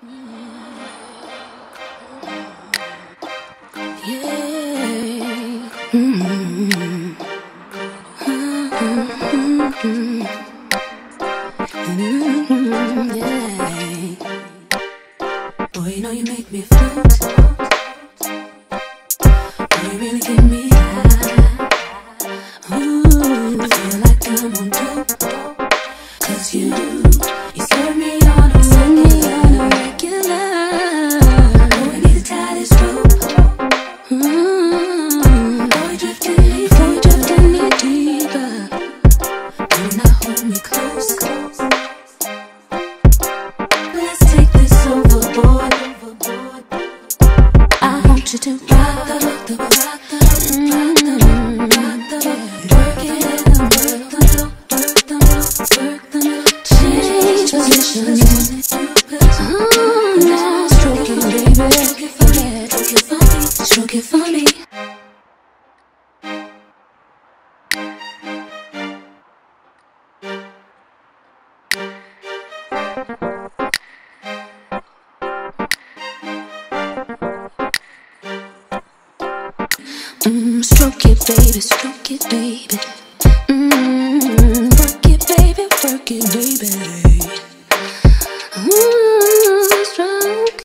Yeah. Mm-hmm. Yeah. Boy, you know you make me float. Boy, you really get me high. Ooh, I feel like I'm on dope. 'Cause you serve me on a regular. Boy, we need to tie this rope. Boy, drifting me deeper. Do not hold me close. Let's take this overboard. I want you to rock the work it, change positions. Now stroke it, baby. Stroke it for me. Stroke it, baby, stroke it, baby. Work it, baby, work it, baby.